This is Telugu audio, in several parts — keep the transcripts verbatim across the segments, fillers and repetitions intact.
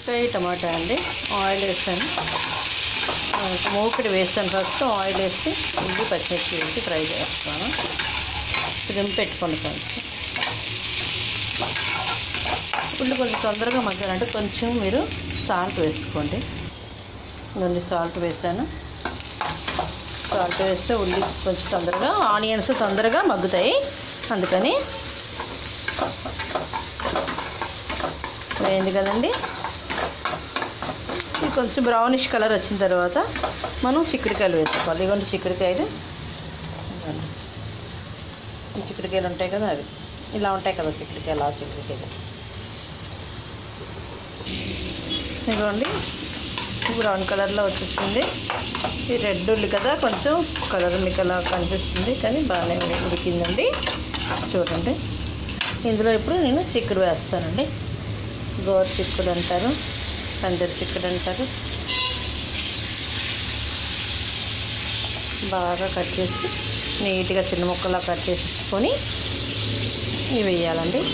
వంకాయ టమాటా అండి. ఆయిల్ వేసాను, మూకుడు వేసాను. ఫస్ట్ ఆయిల్ వేసి ఉల్లి పచ్చిమిర్చి వేసి ఫ్రై చేస్తాను. సిమ్ పెట్టుకోండి. కొంచెం ఉల్లి కొంచెం తొందరగా మగ్గాలంటే కొంచెం మీరు సాల్ట్ వేసుకోండి. కొన్ని సాల్ట్ వేసాను. సాల్ట్ వేస్తే ఉల్లి కొంచెం తొందరగా, ఆనియన్స్ తొందరగా మగ్గుతాయి. అందుకని వేయింది కదండి. ఇది కొంచెం బ్రౌనిష్ కలర్ వచ్చిన తర్వాత మనం చిక్కుడుకాయలు వేసుకోవాలి. ఇదిగోండి చిక్కుడుకాయలు, ఈ చిక్కుడుకాయలు ఉంటాయి కదా, అవి ఇలా ఉంటాయి కదా చిక్కుడుకాయలు. ఆ చిక్కుడుకాయలు ఇదిగోండి బ్రౌన్ కలర్లో వచ్చేసింది. ఈ రెడ్ ఉల్లి కదా, కొంచెం కలర్ మీకు అలా కనిపిస్తుంది కానీ బాగానే ఉడికిందండి. చూడండి, ఇందులో ఇప్పుడు నేను చిక్కుడు వేస్తానండి. గోరు చిక్కుడు అంటారు, పందిరి చిక్కుడు అంటారు. బాగా కట్ చేసి నీట్గా చిన్న ముక్కలా కట్ చేసుకొని ఇవి వేయాలండి.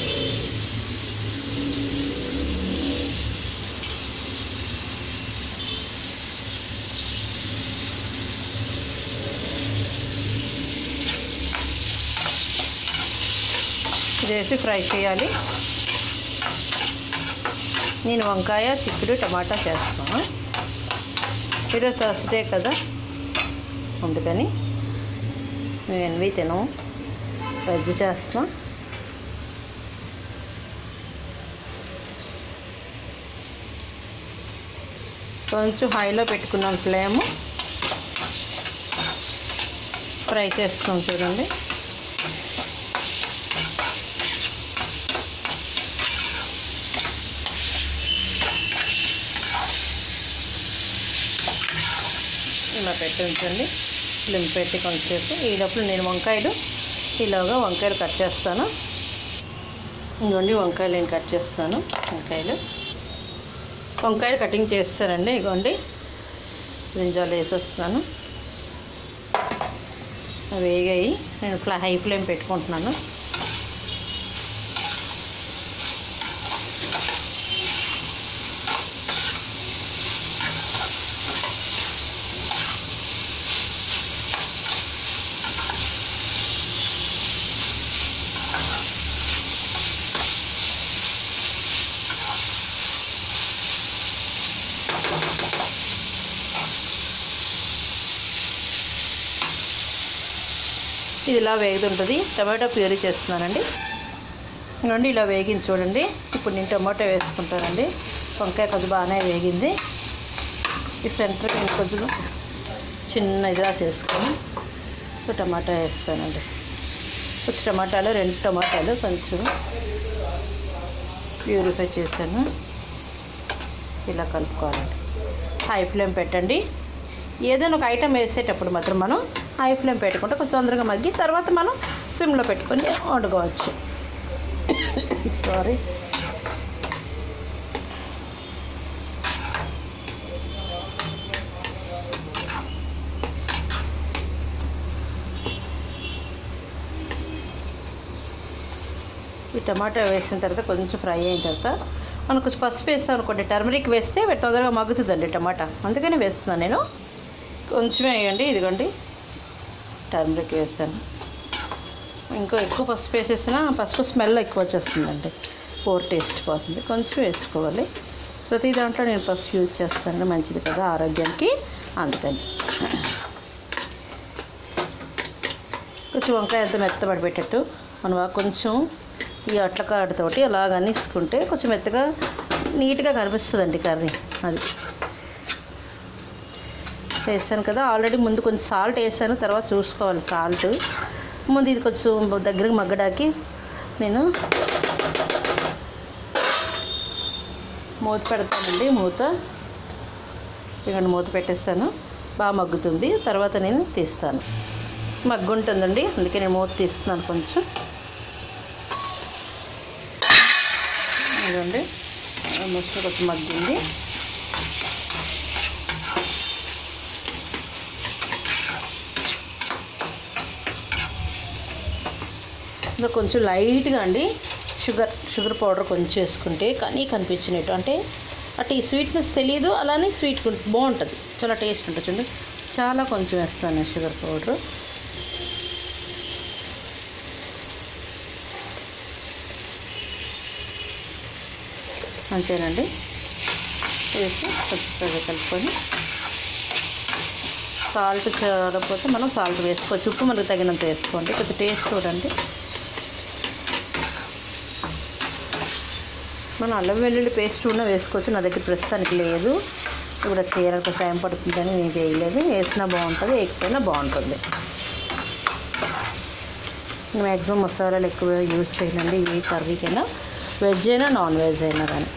ఇది వేసి ఫ్రై చేయాలి. నేను వంకాయ, చిక్కుడు, టమాటా చేస్తాను. ఈరోజు థర్స్డే కదా, అందుకని మేము ఎన్వి తినము, వెజ్ చేస్తాం. కొంచెం హైలో పెట్టుకున్నాం ఫ్లేమ్, ఫ్రై చేస్తాం. చూడండి, ఇలా పెట్టి ఉంచండి. ఫ్లేమ్ పెట్టి కొంచెంసేపు. ఈ లోపల నేను వంకాయలు ఇలాగా వంకాయలు కట్ చేస్తాను. ఇదిగోండి వంకాయలు నేను కట్ చేస్తాను. వంకాయలు వంకాయలు కటింగ్ చేస్తానండి. ఇదిగోండి బ్రింజాలు వేసేస్తాను. అవి వేగాయి. నేను ఫ్లా హై ఫ్లేమ్ పెట్టుకుంటున్నాను. ఇది ఇలా వేగుతుంటుంది. టమాటో ప్యూరీ చేస్తున్నానండి. ఇవ్వండి ఇలా వేగింది చూడండి. ఇప్పుడు నేను టమాటో వేసుకుంటానండి. వంకాయ కొంచెం బాగానే వేగింది. ఈ సెంటర్ నేను కొంచెం చిన్న ఇదిలా చేసుకొని టమాటా వేస్తానండి. కొంచెం టమాటాలు, రెండు టమాటాలు కొంచెం ప్యూరిఫై చేశాను. ఇలా కలుపుకోవాలండి. హై ఫ్లేమ్ పెట్టండి. ఏదైనా ఒక ఐటెం వేసేటప్పుడు మాత్రం మనం హై ఫ్లేమ్ పెట్టుకుంటే కొంచెం తొందరగా మగ్గి తర్వాత మనం సిమ్లో పెట్టుకొని వండుకోవచ్చు. సారీ, ఈ టమాటా వేసిన తర్వాత కొంచెం ఫ్రై అయిన తర్వాత మనం కొంచెం పసుపు వేస్తాం అనుకోండి, టర్మరిక్ వేస్తే తొందరగా మగ్గుతుందండి టమాటా. అందుకని వేస్తున్నాను నేను. కొంచెమే వేయండి. ఇదిగోండి టర్మరిక్ వేస్తాను. ఇంకో ఎక్కువ పసుపు వేసేసినా పసుపు స్మెల్ ఎక్కువ వచ్చేస్తుందండి, కూర టేస్ట్ పోతుంది. కొంచెం వేసుకోవాలి. ప్రతి దాంట్లో నేను పసుపు యూజ్ చేస్తాను, మంచిది కదా ఆరోగ్యానికి. అందుకని కొంచెం వంకాయ అంతా మెత్తబడి పెట్టేట్టు మనం కొంచెం ఈ అట్ల కాడతోటి అలాగ అన్నిసుకుంటే కొంచెం మెత్తగా నీట్గా కనిపిస్తుందండి కర్రీ. అది వేసాను కదా ఆల్రెడీ. ముందు కొంచెం సాల్ట్ వేసాను, తర్వాత చూసుకోవాలి సాల్ట్. ముందు ఇది కొంచెం దగ్గరకు మగ్గడానికి నేను మూత పెడతానండి. మూత ఇవ్వండి, మూత పెట్టేస్తాను. బాగా మగ్గుతుంది. తర్వాత నేను తీస్తాను. మగ్గు ఉంటుందండి, అందుకే నేను మూత తీస్తున్నాను. కొంచెం ఇదండి ఆల్మోస్ట్ కొంచెం మగ్గింది. ఇందులో కొంచెం లైట్గా అండి షుగర్ షుగర్ పౌడర్ కొంచెం వేసుకుంటే కానీ కనిపించినట్టు, అంటే అటు ఈ స్వీట్నెస్ తెలియదు, అలానే స్వీట్ బాగుంటుంది, చాలా టేస్ట్ ఉంటుంది. చూడండి చాలా కొంచెం వేస్తాను షుగర్ పౌడరు. అంతేనండి, వేసి కొంచెం కలుపుకొని సాల్ట్ చాలకపోతే మనం సాల్ట్ వేసుకోవచ్చు, ఉప్పు మనకు తగినంత వేసుకోండి. కొంచెం టేస్ట్ చూడండి. మనం అల్లం వెల్లుల్లి పేస్ట్ కూడా వేసుకోవచ్చు, నా దగ్గర ప్రస్తుతానికి లేదు. ఇప్పుడు చీరకు టైం పడుతుందని నేను చేయలేదు. వేసినా బాగుంటుంది, వేయకపోయినా బాగుంటుంది. మ్యాక్సిమం మసాలాలు ఎక్కువ యూజ్ చేయండి ఈ కర్రీకైనా, వెజ్ అయినా నాన్ వెజ్ అయినా కానీ.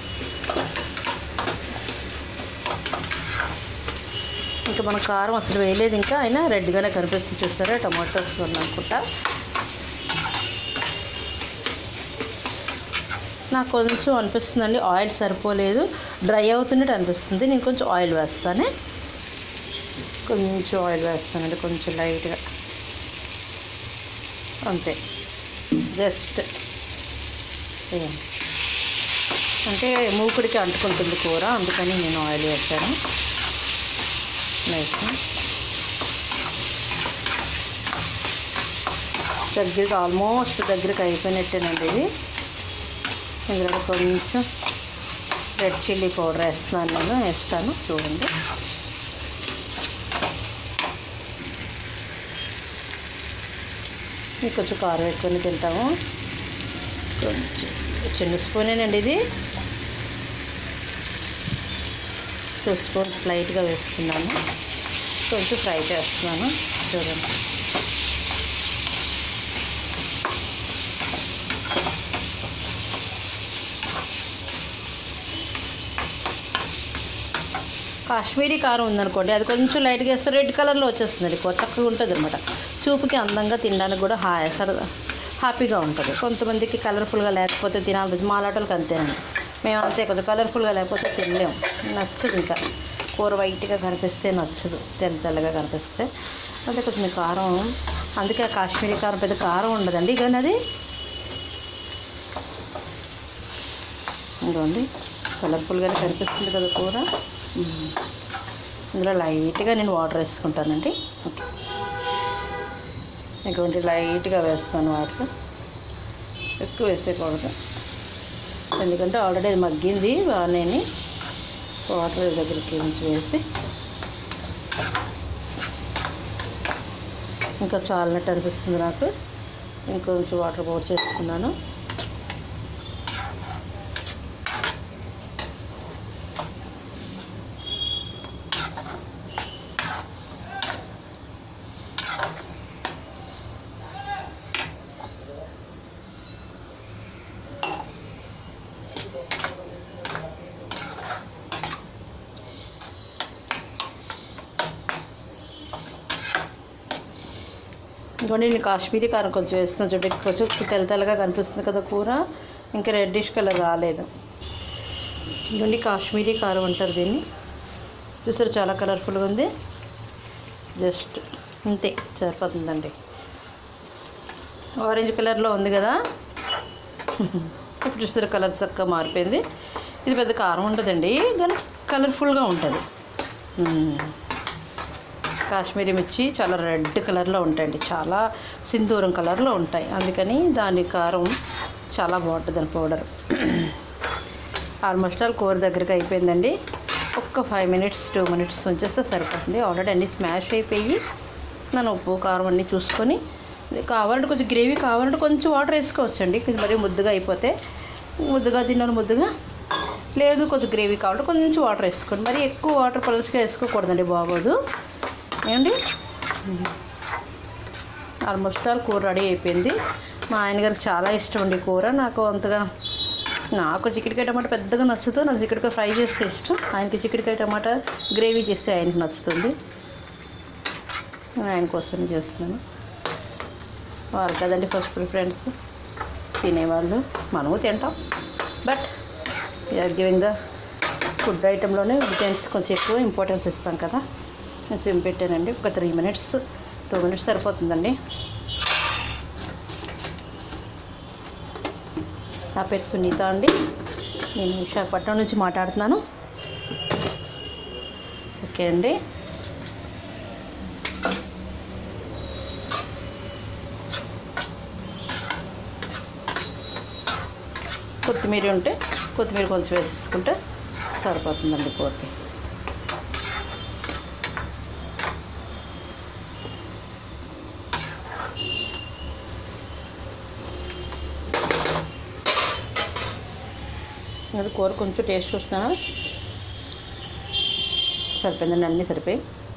ఇంకా మన కారం అసలు వేయలేదు, ఇంకా అయినా రెడ్గానే కనిపిస్తుంది చూస్తారా, టమాటోస్ అనుకుంటా. నాకు కొంచెం అనిపిస్తుందండి ఆయిల్ సరిపోలేదు, డ్రై అవుతున్నట్టు అనిపిస్తుంది. నేను కొంచెం ఆయిల్ వేస్తానే, కొంచెం ఆయిల్ వేస్తానండి, కొంచెం లైట్గా అంతే. జస్ట్ అంటే మూకుడికి అంటుకుంటుంది కూర, అందుకని నేను ఆయిల్ వేసాను. నెక్స్ట్ దగ్గరికి ఆల్మోస్ట్ దగ్గరికి అయిపోయినట్టేనండి ఇది. ఇందులో కొంచెం రెడ్ చిల్లీ పౌడర్ వేస్తున్నాను, నేను వేస్తాను చూడండి. మీకు కొంచెం కారం ఎక్కువనే తింటాము, కొంచెం చిన్న స్పూనేనండి ఇది, టూ స్పూన్స్ లైట్గా వేసుకున్నాను. కొంచెం ఫ్రై చేస్తున్నాను చూడండి. కాశ్మీరీ కారం ఉందనుకోండి, అది కొంచెం లైట్గా వేస్తే రెడ్ కలర్లో వచ్చేస్తుంది, కూర చక్కగా ఉంటుంది అనమాట. చూపుకి అందంగా తినడానికి కూడా హాయ్ సరదా హ్యాపీగా ఉంటుంది. కొంతమందికి కలర్ఫుల్గా లేకపోతే తినాలి, మాలాటోళ్ళకి అంతేనండి. మేము అంతే, కొంచెం కలర్ఫుల్గా లేకపోతే తినలేము, నచ్చదు. ఇంకా కూర వైట్గా కనిపిస్తే నచ్చదు, తెల్ల తెల్లగా కనిపిస్తే. అంటే కొంచెం కారం, అందుకే కాశ్మీరీ కారం పెద్ద కారం ఉండదండి. కానీ అది ఇదిగోండి కలర్ఫుల్గానే కనిపిస్తుంది కదా కూర. ఇందులో లైట్గా నేను వాటర్ వేసుకుంటానండి. ఓకే, ఇటువంటి లైట్గా వేస్తాను వాటర్, ఎక్కువ వేసేయకూడదు ఎందుకంటే ఆల్రెడీ అది మగ్గింది బాగానే. వాటర్ దగ్గరికి ఉంచి వేసి ఇంకా చాలినట్టు అనిపిస్తుంది నాకు, ఇంకొంచెం వాటర్ పోర్ చేసుకున్నాను. ఇంకోండి నేను కాశ్మీరీ కారం కొంచెం వేస్తున్నాను చూడండి, కొంచెం తెల్ల తెల్లగా కనిపిస్తుంది కదా కూర, ఇంకా రెడ్డిష్ కలర్ రాలేదు. ఇంకోండి కాశ్మీరీ కారం అంటారు దీన్ని, చూసారు చాలా కలర్ఫుల్గా ఉంది. జస్ట్ అంతే సరిపోతుందండి. ఆరెంజ్ కలర్లో ఉంది కదా, ఇప్పుడు చూసారు కలర్ చక్కగా మారిపోయింది. ఇది పెద్ద కారం ఉంటుందండి, కానీ కలర్ఫుల్గా ఉంటుంది. కాశ్మీరీ మిర్చి చాలా రెడ్ కలర్లో ఉంటాయండి, చాలా సింధూరం కలర్లో ఉంటాయి, అందుకని దాని కారం చాలా బాగుంటుంది అని పౌడర్. ఆల్మోస్ట్ ఆల్ కూర దగ్గరికి అయిపోయిందండి. ఒక్క ఫైవ్ మినిట్స్ టూ మినిట్స్ ఉంచేస్తే సరిపోతుంది. ఆల్రెడీ అన్నీ స్మాష్ అయిపోయి మనం ఉప్పు కారం అన్నీ చూసుకొని, కావాలంటే కొంచెం గ్రేవీ కావాలంటే కొంచెం వాటర్ వేసుకోవచ్చండి. కొంచెం మరీ ముద్దుగా అయిపోతే, ముద్దుగా తిన్నాను ముద్దుగా లేదు, కొంచెం గ్రేవీ కావాలంటే కొంచెం వాటర్ వేసుకోండి. మరి ఎక్కువ వాటర్ పలుచగా వేసుకోకూడదండి, బాగోదు. ఏమండి ఆల్మోస్ట్ ఆల్ కూర రెడీ అయిపోయింది. మా ఆయనగారికి చాలా ఇష్టం అండి కూర, నాకు అంతగా నాకు చిక్కుడుకాయ టమాటా పెద్దగా నచ్చదు, నాకు చిక్కుడుకాయ ఫ్రై చేస్తే ఇష్టం. ఆయనకి చిక్కుడుకాయ టమాటా గ్రేవీ చేస్తే ఆయనకి నచ్చుతుంది, ఆయన కోసం చేస్తున్నాను. వాళ్ళు కదండి ఫస్ట్ ప్రిఫరెన్స్ తినేవాళ్ళు, మనము తింటాం, but we're giving the food ఐటెంలోనే వీకెండ్స్ కొంచెం ఎక్కువ ఇంపార్టెన్స్ ఇస్తాం కదా. నేను సిమ్ పెట్టానండి, ఒక త్రీ మినిట్స్ టూ మినిట్స్ సరిపోతుందండి. నా పేరు సునీత అండి, నేను విశాఖపట్నం నుంచి మాట్లాడుతున్నాను. ఓకే అండి. కొత్తిమీర ఉంటే కొత్తిమీర కొంచెం వేసేసుకుంటే సరిపోతుందండి కూరకి. అది కూర కొంచెం టేస్ట్ చూస్తున్నాను. సరిపోయిందండి, అన్నీ సరిపోయి.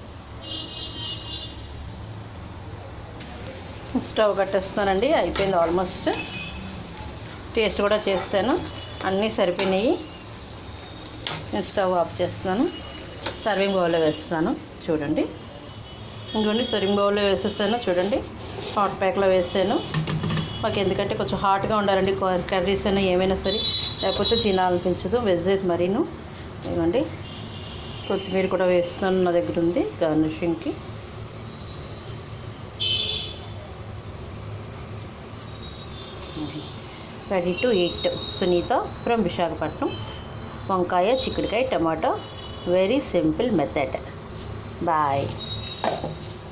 స్టవ్ కట్టేస్తున్నానండి. అయిపోయింది ఆల్మోస్ట్. టేస్ట్ కూడా చేస్తాను, అన్నీ సరిపోయినాయి. నేను స్టవ్ ఆఫ్ చేస్తున్నాను. సర్వింగ్ బౌల్లో వేస్తున్నాను. చూడండి, ఇంకోండి సర్వింగ్ బౌల్లో వేసేస్తాను. చూడండి, హాట్ ప్యాక్లో వేసాను. మాకు ఎందుకంటే కొంచెం హాట్గా ఉండాలండి కర్రీస్ అయినా ఏమైనా సరే, లేకపోతే తినాలనిపించదు వెజ్ అయితే మరీను. ఇవ్వండి, కొత్తిమీర కూడా వేస్తున్నాను, నా దగ్గర ఉంది గార్నిషింగ్కి. Ready to eat. Sunitha from Visakhapatnam. వంకాయ, చిక్కుడుకాయ, tomato. Very simple method. Bye.